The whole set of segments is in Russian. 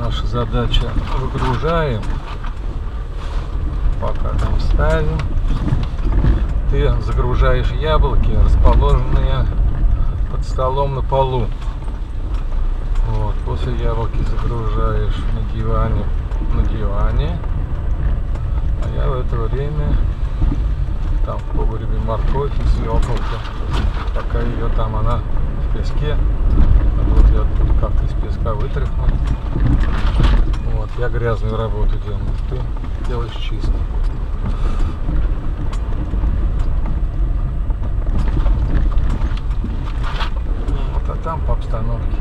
Наша задача: выгружаем, пока там ставим. Ты загружаешь яблоки, расположенные под столом на полу. Вот, после яблоки загружаешь на диване, а я в это время там в погребе морковь и свеколка, пока ее там она в песке. Вот я оттуда как-то из песка вытряхнул. Вот, я грязную работу делаю, ты делаешь чисто. Вот, а там по обстановке.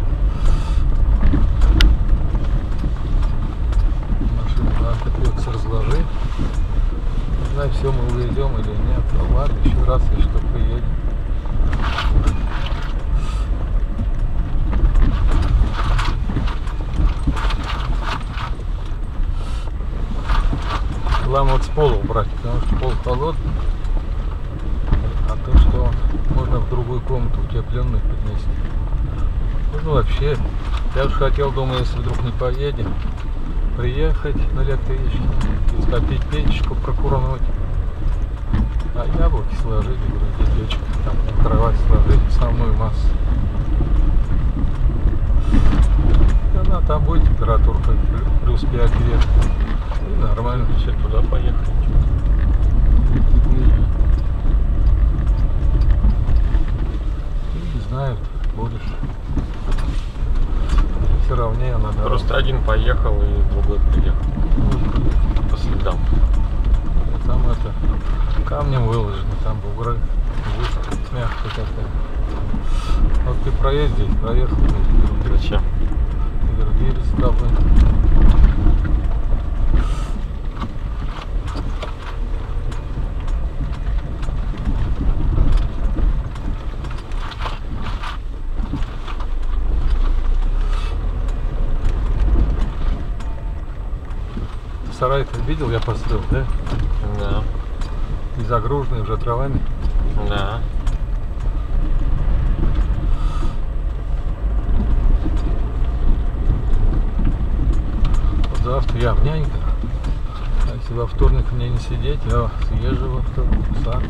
Машину надо придется разложить. Не знаю, все мы увезем или нет. Ну ладно, еще раз, если что, приедем. Главное вот с пола убрать, потому что пол холодный, а то, что можно в другую комнату утепленную поднести. Ну вообще, я уж хотел, думаю, если вдруг не поедем, приехать на электричке и скопить печечку, прокурнуть, а яблоки сложить, говорю, печку, там на кровать сложить основную массу. И она там будет температура плюс 5 вверх. И нормально, все, туда поехали. Не знаю, будешь. Все равнее надо. Просто один поехал и другой приехал. По следам. Там это камнем выложено, там бугры, мягкая такая. Вот ты проездил, проехал. Зачем? Другие с тобой. Сарай-то видел, я построил, да? Да. И загруженный уже дровами. Да. Вот завтра я в няньках. А если во вторник мне не сидеть, я съезжу во вторник в сад.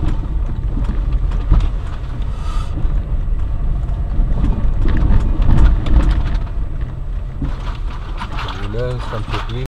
Гуляю, там теплее.